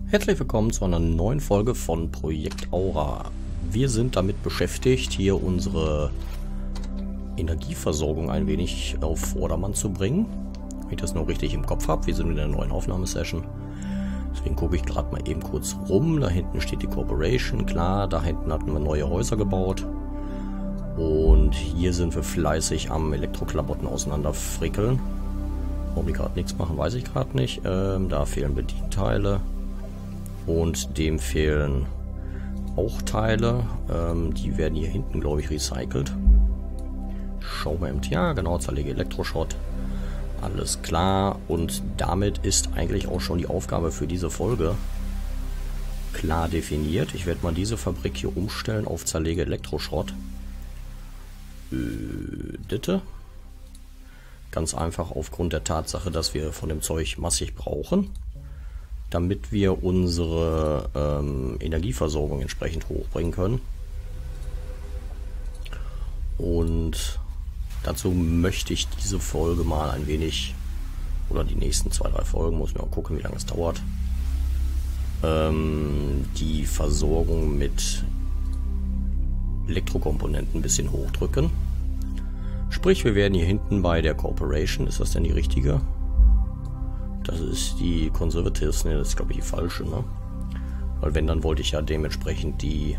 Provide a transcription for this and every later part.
Herzlich willkommen zu einer neuen Folge von Projekt Aura. Wir sind damit beschäftigt, hier unsere Energieversorgung ein wenig auf Vordermann zu bringen. Wenn ich das noch richtig im Kopf habe, wir sind in einer neuen Aufnahmesession. Deswegen gucke ich gerade mal eben kurz rum. Da hinten steht die Corporation, klar. Da hinten hatten wir neue Häuser gebaut. Und hier sind wir fleißig am Elektroklamotten auseinanderfrickeln. Warum die gerade nichts machen, weiß ich gerade nicht. Da fehlen Bedienteile. Und dem fehlen auch Teile. Die werden hier hinten, glaube ich, recycelt. Schauen wir eben. Ja, genau, zerlege Elektroschrott. Alles klar. Und damit ist eigentlich auch schon die Aufgabe für diese Folge klar definiert. Ich werde mal diese Fabrik hier umstellen auf zerlege Elektroschrott. Bitte. Ganz einfach aufgrund der Tatsache, dass wir von dem Zeug massig brauchen, damit wir unsere Energieversorgung entsprechend hochbringen können. Und dazu möchte ich diese Folge mal ein wenig, oder die nächsten 2-3 Folgen, muss man auch gucken, wie lange es dauert, die Versorgung mit Elektrokomponenten ein bisschen hochdrücken. Sprich, wir werden hier hinten bei der Corporation, ist das denn die richtige? Das ist die Conservatives, ne, das ist glaube ich die falsche, ne? Weil wenn, dann wollte ich ja dementsprechend die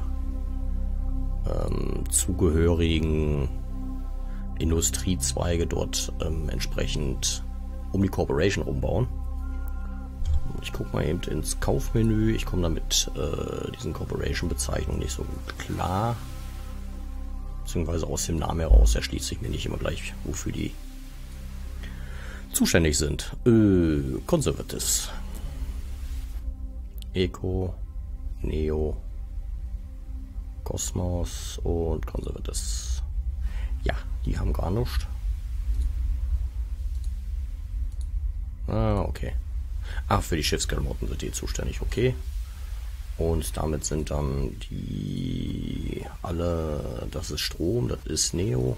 zugehörigen Industriezweige dort entsprechend um die Corporation umbauen. Ich gucke mal eben ins Kaufmenü, ich komme da mit diesen Corporation-Bezeichnungen nicht so gut klar. Beziehungsweise aus dem Namen heraus erschließt sich mir nicht immer gleich, wofür die zuständig sind. Conservatives. Eco, Neo, Cosmos und Conservatives. Ja, die haben gar nichts. Ah, okay. Ah, für die Schiffsklamotten sind die zuständig, okay. Und damit sind dann die alle, das ist Strom, das ist Neo.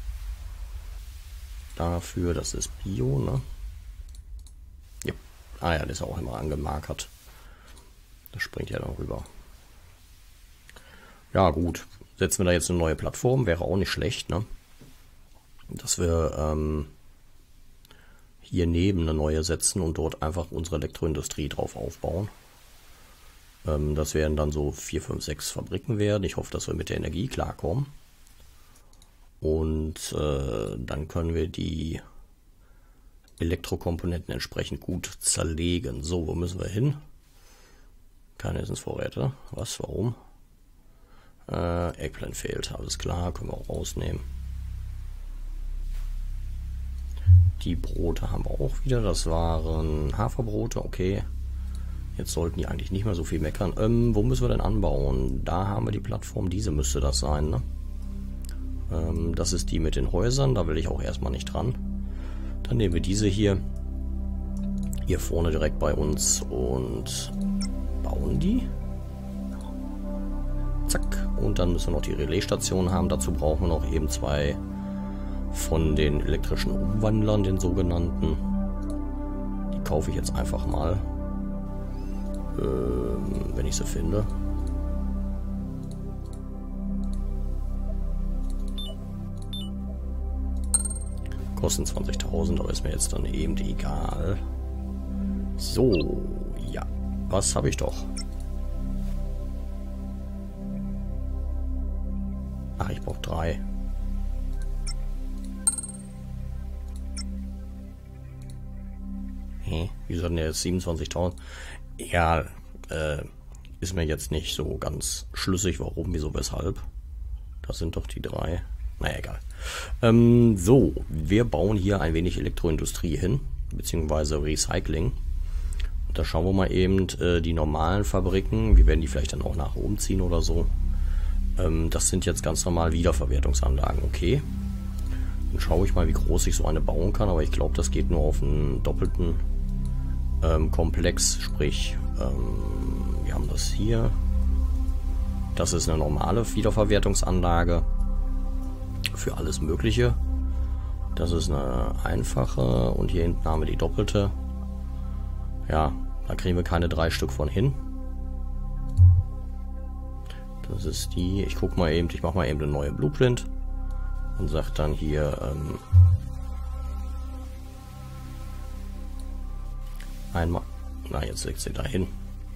Dafür, das ist Bio, ne? Ja. Ah ja, das ist auch immer angemarkert. Das springt ja dann rüber. Ja gut, setzen wir da jetzt eine neue Plattform, wäre auch nicht schlecht, ne? Dass wir hier neben eine neue setzen und dort einfach unsere Elektroindustrie drauf aufbauen. Das werden dann so 4, 5, 6 Fabriken werden. Ich hoffe, dass wir mit der Energie klarkommen. Und dann können wir die Elektrokomponenten entsprechend gut zerlegen. So, wo müssen wir hin? Keine Essensvorräte. Was? Warum? Eggplant fehlt. Alles klar, können wir auch rausnehmen. Die Brote haben wir auch wieder. Das waren Haferbrote, okay. Jetzt sollten die eigentlich nicht mehr so viel meckern. Wo müssen wir denn anbauen? Da haben wir die Plattform. Diese müsste das sein, ne? Das ist die mit den Häusern. Da will ich auch erstmal nicht dran. Dann nehmen wir diese hier. Hier vorne direkt bei uns und bauen die. Zack. Und dann müssen wir noch die Relaisstation haben. Dazu brauchen wir noch eben 2 von den elektrischen Umwandlern, den sogenannten. Die kaufe ich jetzt einfach mal. Wenn ich sie finde. Kosten 20.000, aber ist mir jetzt dann eben egal. So, ja. Was habe ich doch? Ach, ich brauche 3. Wieso denn jetzt 27.000? Ja, ist mir jetzt nicht so ganz schlüssig, warum, wieso, weshalb. Das sind doch die 3. Naja, egal. So, wir bauen hier ein wenig Elektroindustrie hin, beziehungsweise Recycling. Und da schauen wir mal eben die normalen Fabriken. Wir werden die vielleicht dann auch nachher umziehen oder so. Das sind jetzt ganz normal Wiederverwertungsanlagen, okay. Dann schaue ich mal, wie groß ich so eine bauen kann, aber ich glaube, das geht nur auf einen doppelten Komplex, sprich, wir haben das hier. Das ist eine normale Wiederverwertungsanlage für alles Mögliche. Das ist eine einfache und hier hinten haben wir die doppelte. Ja, Da kriegen wir keine 3 Stück von hin. Das ist die. Ich guck mal eben, ich mache mal eben eine neue Blueprint und sag dann hier einmal. Na, jetzt legt sie da hin.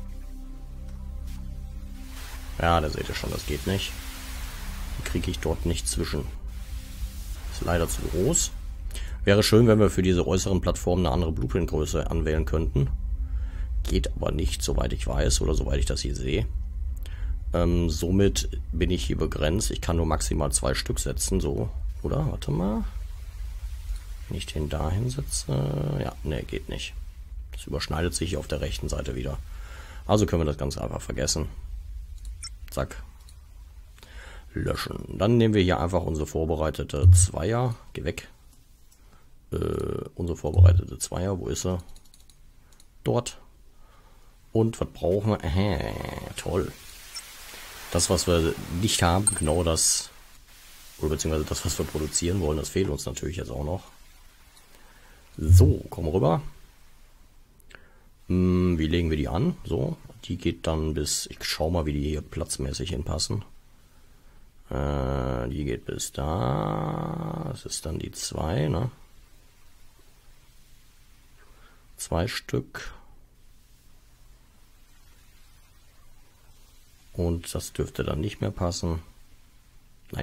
Ja, da seht ihr schon, das geht nicht. Die kriege ich dort nicht zwischen. Ist leider zu groß. Wäre schön, wenn wir für diese äußeren Plattformen eine andere Blueprint-Größe anwählen könnten. Geht aber nicht, soweit ich weiß oder soweit ich das hier sehe. Somit bin ich hier begrenzt. Ich kann nur maximal 2 Stück setzen, so. Oder? Warte mal. Wenn ich den da hinsetze. Ja, ne, geht nicht. Das überschneidet sich auf der rechten Seite wieder. Also können wir das Ganze einfach vergessen. Zack. Löschen. Dann nehmen wir hier einfach unsere vorbereitete Zweier. Geh weg. Unsere vorbereitete Zweier. Wo ist sie? Dort. Und was brauchen wir? Toll. Das, was wir nicht haben, genau das, oder beziehungsweise das, was wir produzieren wollen, das fehlt uns natürlich jetzt auch noch. So, kommen wir rüber. Wie legen wir die an? So, die geht dann bis, ich schau mal, wie die hier platzmäßig hinpassen. Die geht bis da. Das ist dann die 2, ne? 2 Stück. Und das dürfte dann nicht mehr passen. Nein.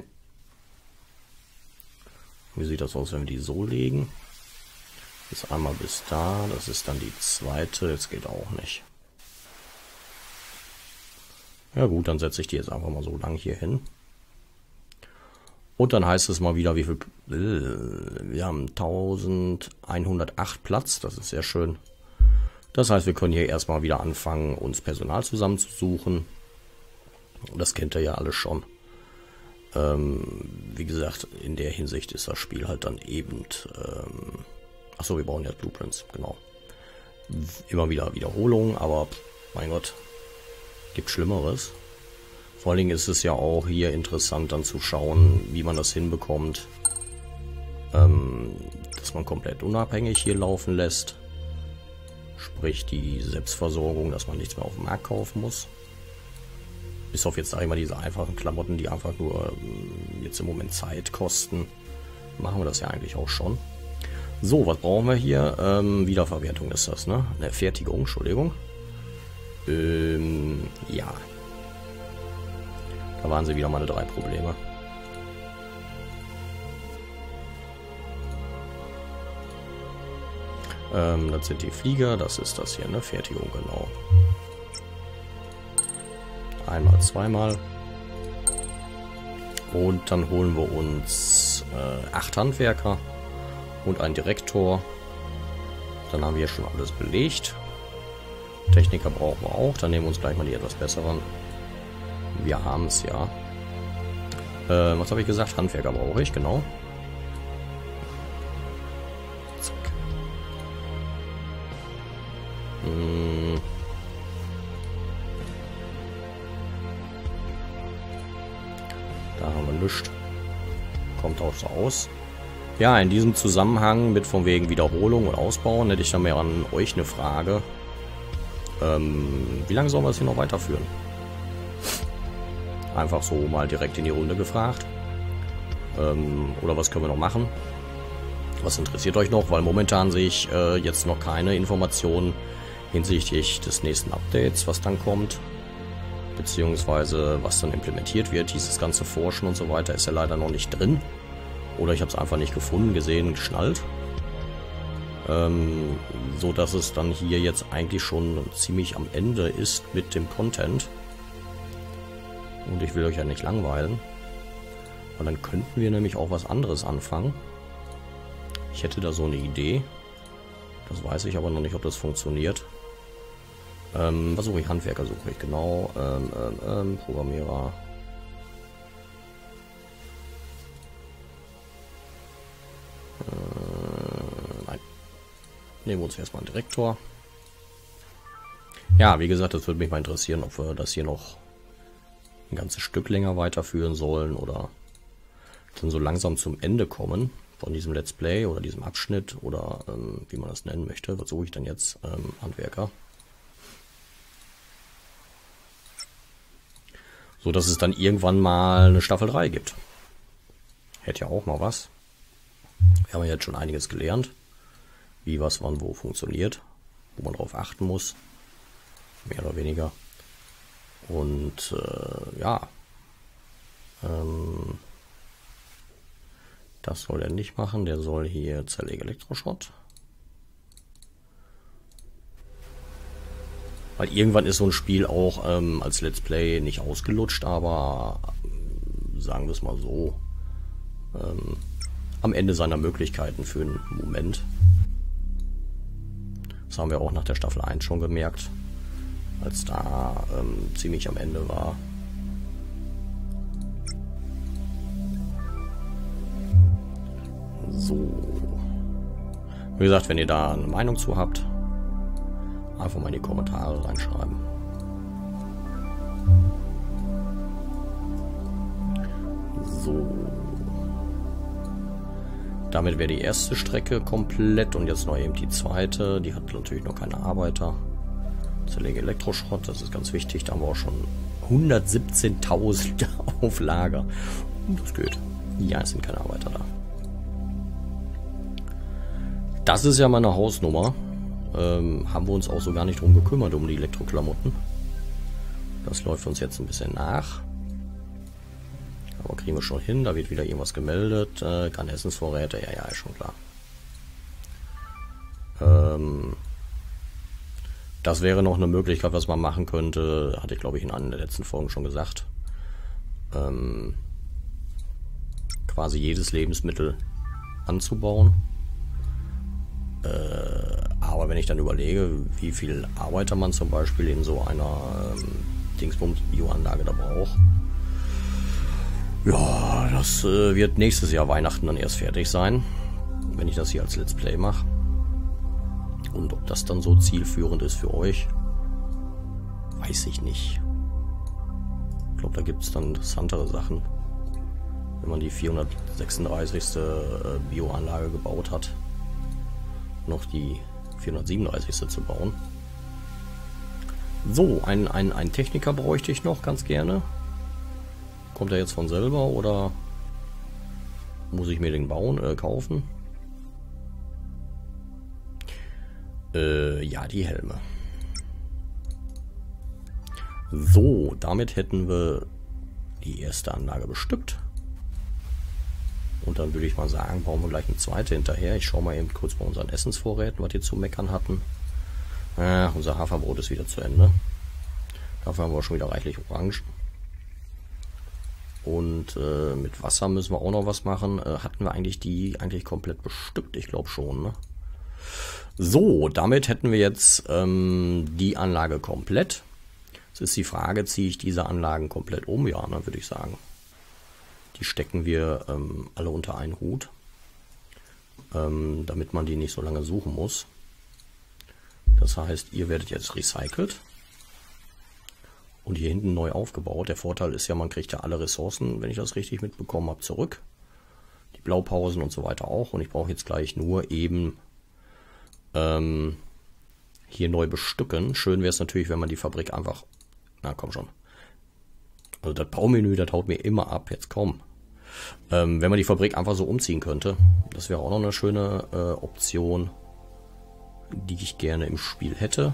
Wie sieht das aus, wenn wir die so legen? Das ist einmal bis da. Das ist dann die 2. Das geht auch nicht. Ja gut, dann setze ich die jetzt einfach mal so lang hier hin. Und dann heißt es mal wieder, wie viel... Wir haben 1108 Platz. Das ist sehr schön. Das heißt, wir können hier erstmal wieder anfangen, uns Personal zusammenzusuchen. Das kennt ihr ja alles schon. Wie gesagt, in der Hinsicht ist das Spiel halt dann eben... Achso, wir bauen jetzt Blueprints, genau. Immer wieder Wiederholungen, aber mein Gott, gibt Schlimmeres. Vor allen Dingen ist es ja auch hier interessant dann zu schauen, wie man das hinbekommt, dass man komplett unabhängig hier laufen lässt. Sprich die Selbstversorgung, dass man nichts mehr auf dem Markt kaufen muss. Bis auf jetzt, sage ich mal, diese einfachen Klamotten, die einfach nur jetzt im Moment Zeit kosten, machen wir das ja eigentlich auch schon. So, was brauchen wir hier? Wiederverwertung ist das, ne? Eine Fertigung, Entschuldigung. Ja. Da waren sie wieder meine 3 Probleme. Das sind die Flieger, das ist das hier, ne? Fertigung, genau. Einmal, zweimal. Und dann holen wir uns 8 Handwerker und einen Direktor. Dann haben wir hier schon alles belegt. Techniker brauchen wir auch. Dann nehmen wir uns gleich mal die etwas besseren. Wir haben es ja. Was habe ich gesagt? Handwerker brauche ich, genau. Zack. Da haben wir nichts. Kommt auch so aus. Ja, in diesem Zusammenhang mit von wegen Wiederholung und Ausbauen hätte ich dann mehr an euch eine Frage. Wie lange sollen wir es hier noch weiterführen? Einfach so mal direkt in die Runde gefragt. Oder was können wir noch machen? Was interessiert euch noch? Weil momentan sehe ich jetzt noch keine Informationen hinsichtlich des nächsten Updates, was dann kommt. Beziehungsweise was dann implementiert wird. Dieses ganze Forschen und so weiter ist ja leider noch nicht drin. Oder ich habe es einfach nicht gefunden, gesehen, geschnallt. So dass es dann hier jetzt eigentlich schon ziemlich am Ende ist mit dem Content. Und ich will euch ja nicht langweilen. Weil dann könnten wir nämlich auch was anderes anfangen. Ich hätte da so eine Idee. Das weiß ich aber noch nicht, ob das funktioniert. Was suche ich? Handwerker suche ich, genau. Programmierer. Nein. Nehmen wir uns erstmal einen Direktor. Ja, wie gesagt, das würde mich mal interessieren, ob wir das hier noch ein ganzes Stück länger weiterführen sollen oder dann so langsam zum Ende kommen von diesem Let's Play oder diesem Abschnitt oder wie man das nennen möchte. Was suche ich denn jetzt? Handwerker. So dass es dann irgendwann mal eine Staffel 3 gibt. Hätte ja auch mal was. Wir haben ja jetzt schon einiges gelernt. Wie, was, wann, wo funktioniert. Wo man drauf achten muss. Mehr oder weniger. Und ja. Das soll er nicht machen. Der soll hier Zerlege Elektroschrott. Weil irgendwann ist so ein Spiel auch als Let's Play nicht ausgelutscht, aber sagen wir es mal so, am Ende seiner Möglichkeiten für einen Moment. Das haben wir auch nach der Staffel 1 schon gemerkt, als da ziemlich am Ende war. So. Wie gesagt, wenn ihr da eine Meinung zu habt, einfach mal in die Kommentare reinschreiben. So. Damit wäre die erste Strecke komplett und jetzt noch eben die zweite. Die hat natürlich noch keine Arbeiter. Zerlege Elektroschrott, das ist ganz wichtig. Da haben wir auch schon 117.000 auf Lager. Und das geht. Ja, es sind keine Arbeiter da. Das ist ja meine Hausnummer. Haben wir uns auch so gar nicht drum gekümmert, um die Elektroklamotten. Das läuft uns jetzt ein bisschen nach. Aber kriegen wir schon hin. Da wird wieder irgendwas gemeldet. Keine Essensvorräte. Ja, ist schon klar. Das wäre noch eine Möglichkeit, was man machen könnte. Hatte ich, glaube ich, in einer der letzten Folgen schon gesagt. Quasi jedes Lebensmittel anzubauen. Aber wenn ich dann überlege, wie viel Arbeiter man zum Beispiel in so einer Dingsbums-Bioanlage da braucht, ja, das wird nächstes Jahr Weihnachten dann erst fertig sein, wenn ich das hier als Let's Play mache. Und ob das dann so zielführend ist für euch, weiß ich nicht. Ich glaube, da gibt es dann interessantere Sachen, wenn man die 436. Bioanlage gebaut hat, noch die 437. zu bauen. So, ein Techniker bräuchte ich noch ganz gerne. Kommt er jetzt von selber oder muss ich mir den kaufen? Ja, die Helme. So, damit hätten wir die erste Anlage bestückt. Und dann würde ich mal sagen, brauchen wir gleich eine zweite hinterher. Ich schaue mal eben kurz bei unseren Essensvorräten, was die zu meckern hatten. Unser Haferbrot ist wieder zu Ende. Dafür haben wir schon wieder reichlich Orangen. Und mit Wasser müssen wir auch noch was machen. Hatten wir eigentlich die komplett bestückt? Ich glaube schon, ne? So, damit hätten wir jetzt die Anlage komplett. Jetzt ist die Frage, ziehe ich diese Anlagen komplett um? Ja, ne, würde ich sagen. Die stecken wir alle unter einen Hut, damit man die nicht so lange suchen muss. Das heißt, ihr werdet jetzt recycelt und hier hinten neu aufgebaut. Der Vorteil ist ja, man kriegt ja alle Ressourcen, wenn ich das richtig mitbekommen habe, zurück. Die Blaupausen und so weiter auch. Und ich brauche jetzt gleich nur eben hier neu bestücken. Schön wäre es natürlich, wenn man die Fabrik einfach... Na komm schon. Also das Baumenü, das haut mir immer ab. Jetzt komm. Wenn man die Fabrik einfach so umziehen könnte, das wäre auch noch eine schöne Option, die ich gerne im Spiel hätte.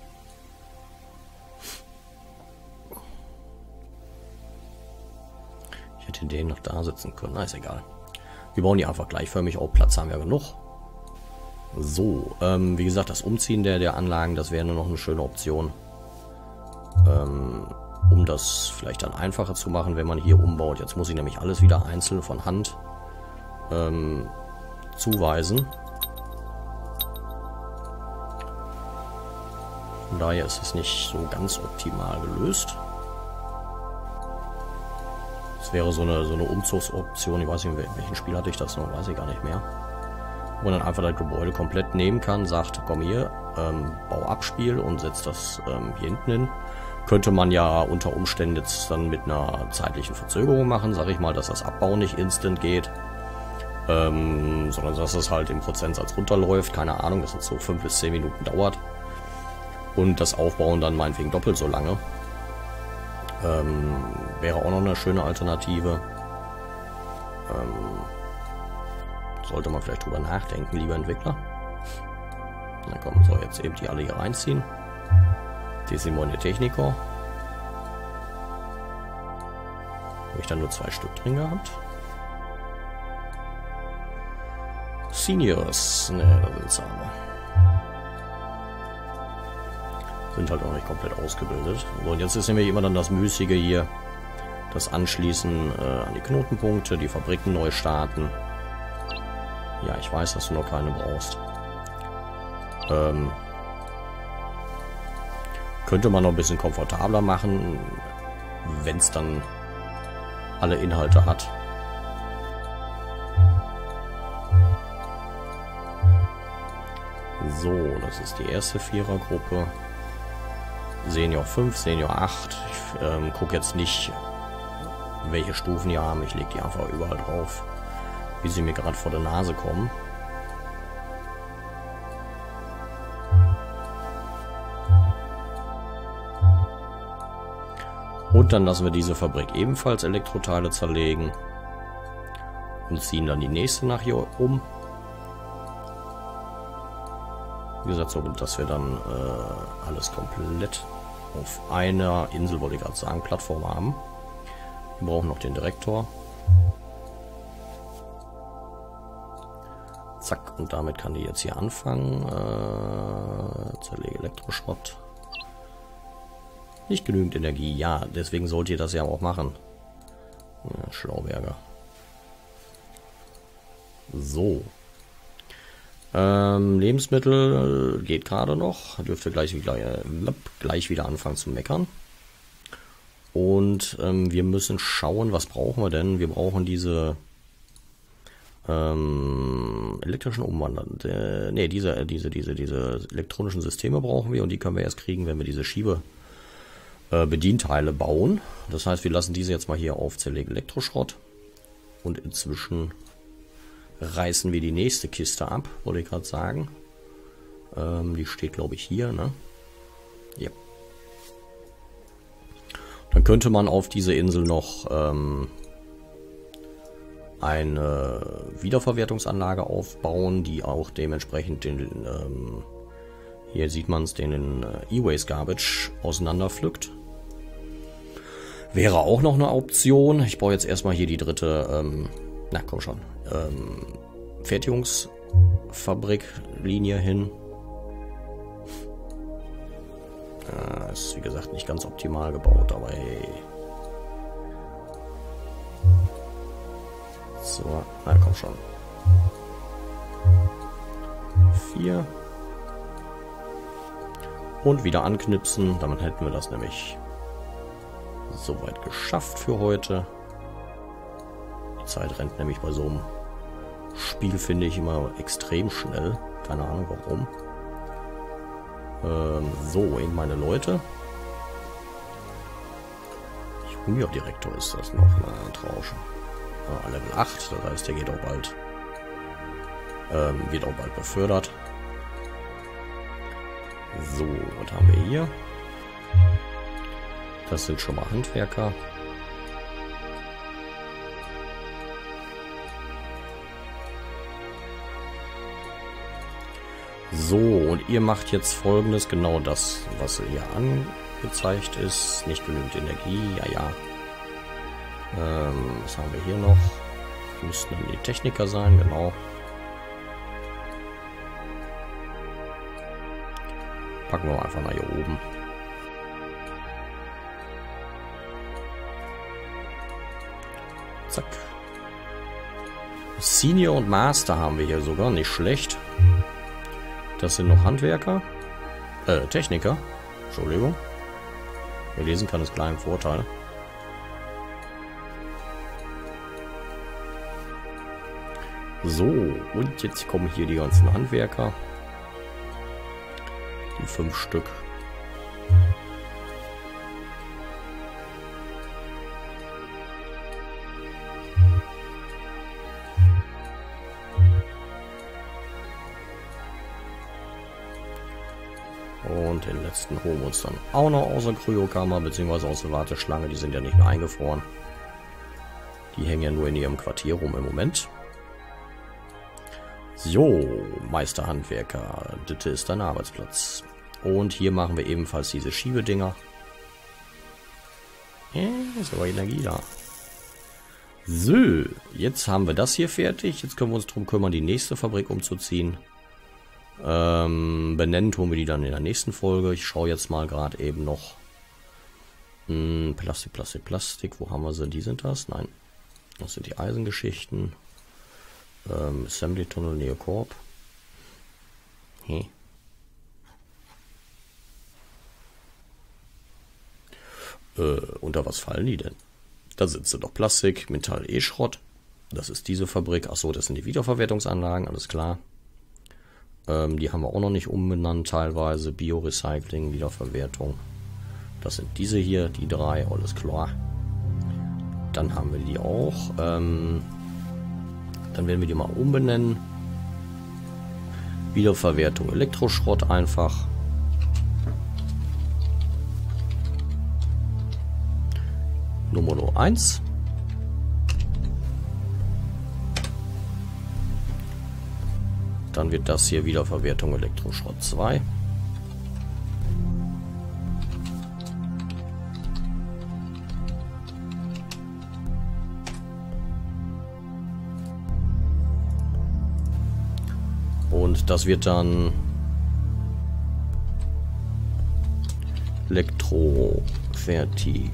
Ich hätte den noch da sitzen können. Na, ist egal. Wir bauen die einfach gleichförmig auf. Platz haben wir genug. So, wie gesagt, das Umziehen der Anlagen, das wäre nur noch eine schöne Option. Um das vielleicht dann einfacher zu machen, wenn man hier umbaut. Jetzt muss ich nämlich alles wieder einzeln von Hand zuweisen. Von daher ist es nicht so ganz optimal gelöst. Das wäre so eine Umzugsoption. Ich weiß nicht, in welchem Spiel hatte ich das noch, weiß ich gar nicht mehr. Wo man dann einfach das Gebäude komplett nehmen kann, sagt, komm hier, bau Abspiel und setzt das hier hinten hin. Könnte man ja unter Umständen jetzt dann mit einer zeitlichen Verzögerung machen, sage ich mal, dass das Abbauen nicht instant geht, sondern dass es halt im Prozentsatz runterläuft, keine Ahnung, dass es so 5 bis 10 Minuten dauert und das Aufbauen dann meinetwegen doppelt so lange. Wäre auch noch eine schöne Alternative. Sollte man vielleicht drüber nachdenken, lieber Entwickler. Na komm, so jetzt eben die alle hier reinziehen. Desimone Techniker. Habe ich dann nur 2 Stück drin gehabt. Seniors. Ne, da sind sie alle. Sind halt auch nicht komplett ausgebildet. So, und jetzt ist nämlich immer dann das Müßige hier. Das Anschließen an die Knotenpunkte, die Fabriken neu starten. Ja, ich weiß, dass du noch keine brauchst. Könnte man noch ein bisschen komfortabler machen, wenn es dann alle Inhalte hat. So, das ist die erste Vierergruppe. Senior 5, Senior 8. Ich gucke jetzt nicht, welche Stufen die haben. Ich lege die einfach überall drauf, wie sie mir gerade vor der Nase kommen. Und dann lassen wir diese Fabrik ebenfalls Elektroteile zerlegen und ziehen dann die nächste nach hier um. Wie gesagt, so dass wir dann alles komplett auf einer Insel, wollte ich gerade sagen, Plattform haben. Wir brauchen noch den Direktor. Zack, und damit kann die jetzt hier anfangen. Zerlege Elektroschrott. Nicht genügend Energie, ja, deswegen sollt ihr das ja auch machen. Ja, Schlauberger. So. Lebensmittel geht gerade noch. Dürfte gleich wieder anfangen zu meckern. Und wir müssen schauen, was brauchen wir denn? Wir brauchen diese elektrischen Umwandler. Diese elektronischen Systeme brauchen wir und die können wir erst kriegen, wenn wir diese Bedienteile bauen. Das heißt, wir lassen diese jetzt mal hier auf Zerlege Elektroschrott. Und inzwischen reißen wir die nächste Kiste ab, wollte ich gerade sagen. Die steht, glaube ich, hier, ne? Ja. Dann könnte man auf diese Insel noch eine Wiederverwertungsanlage aufbauen, die auch dementsprechend den, hier sieht man es, den E-Waste Garbage auseinanderpflückt. Wäre auch noch eine Option. Ich baue jetzt erstmal hier die dritte, na komm schon, Fertigungsfabriklinie hin. Ist wie gesagt nicht ganz optimal gebaut, aber hey. So, na komm schon. 4. Und wieder anknipsen, damit hätten wir das nämlich soweit geschafft für heute. Die Zeit rennt nämlich bei so einem Spiel, finde ich, immer extrem schnell. Keine Ahnung warum. So, eben meine Leute. Junior-Direktor ist das noch, mal Trauschen. Level 8, das heißt, der geht auch bald, wird auch bald befördert. So, was haben wir hier? Das sind schon mal Handwerker. So, und ihr macht jetzt Folgendes, genau das, was hier angezeigt ist. Nicht genügend Energie, ja. Was haben wir hier noch? Müssten dann die Techniker sein, genau. Packen wir einfach mal hier oben. Zack. Senior und Master haben wir hier sogar, nicht schlecht. Das sind noch Handwerker. Techniker. Entschuldigung. Wer lesen kann, ist klar im Vorteil. So, und jetzt kommen hier die ganzen Handwerker. Die 5 Stück. Und den letzten holen wir uns dann auch noch aus der Kryokammer, beziehungsweise aus der Warteschlange. Die sind ja nicht mehr eingefroren. Die hängen ja nur in ihrem Quartier rum im Moment. So, Meisterhandwerker, das ist dein Arbeitsplatz. Und hier machen wir ebenfalls diese Schiebedinger. Ist aber Energie da. So, jetzt haben wir das hier fertig. Jetzt können wir uns darum kümmern, die nächste Fabrik umzuziehen. Benennen tun wir die dann in der nächsten Folge. Ich schaue jetzt mal gerade eben noch. Plastik. Wo haben wir sie? Die sind das? Nein. Das sind die Eisengeschichten. Assembly Tunnel Neocorp. Unter was fallen die denn? Da sind sie doch Plastik, Metall, E-Schrott. Das ist diese Fabrik. Achso, das sind die Wiederverwertungsanlagen, alles klar. Die haben wir auch noch nicht umbenannt, teilweise. Biorecycling, Wiederverwertung. Das sind diese hier, die drei, alles klar. Dann haben wir die auch. Dann werden wir die mal umbenennen. Wiederverwertung Elektroschrott einfach. Nummer 1. Dann wird das hier Wiederverwertung Elektroschrott 2. Und das wird dann Elektrofertigung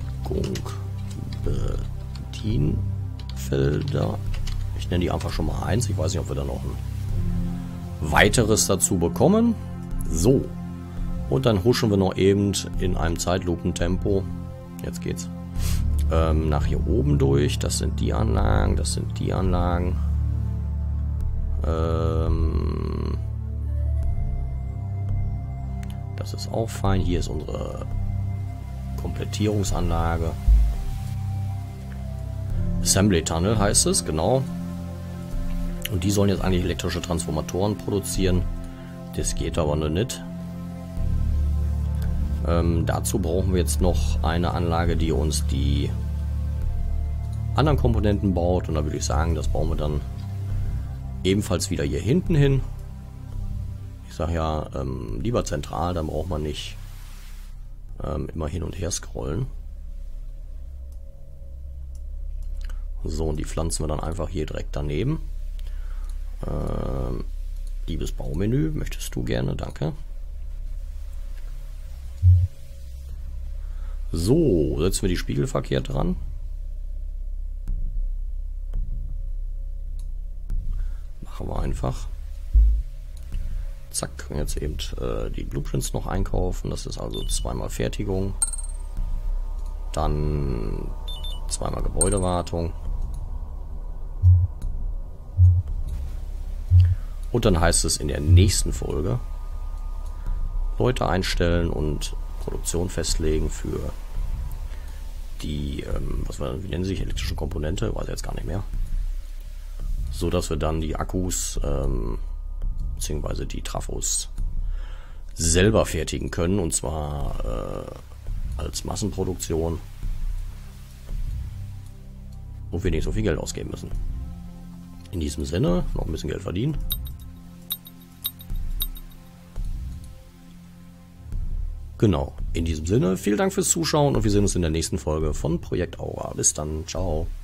Bedienfelder. Ich nenne die einfach schon mal 1. Ich weiß nicht, ob wir da noch ein weiteres dazu bekommen. So. Und dann huschen wir noch eben in einem Zeitlupentempo. Jetzt geht's. Nach hier oben durch. Das sind die Anlagen. Das sind die Anlagen. Das ist auch fein. Hier ist unsere Komplettierungsanlage. Assembly Tunnel heißt es, genau. Und die sollen jetzt eigentlich elektrische Transformatoren produzieren. Das geht aber noch nicht. Dazu brauchen wir jetzt noch eine Anlage, die uns die anderen Komponenten baut. Und da würde ich sagen, das bauen wir dann ebenfalls wieder hier hinten hin. Ich sage ja, lieber zentral, dann braucht man nicht immer hin und her scrollen. So, und die pflanzen wir dann einfach hier direkt daneben. Liebes Baumenü, möchtest du gerne? Danke. So, setzen wir die Spiegel verkehrt dran. Machen wir einfach. Zack, und jetzt eben die Blueprints noch einkaufen. Das ist also zweimal Fertigung. Dann zweimal Gebäudewartung. Und dann heißt es in der nächsten Folge Leute einstellen und Produktion festlegen für die, wie nennen sie sich, elektrische Komponente, weiß ich jetzt gar nicht mehr. So dass wir dann die Akkus beziehungsweise die Trafos selber fertigen können, und zwar als Massenproduktion, wo wir nicht so viel Geld ausgeben müssen. In diesem Sinne, noch ein bisschen Geld verdienen. Genau, in diesem Sinne, vielen Dank fürs Zuschauen und wir sehen uns in der nächsten Folge von Projekt Aura. Bis dann, ciao.